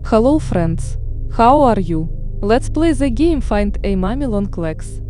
Hello friends, how are you? Let's play the game Find a Mummy Long Legs.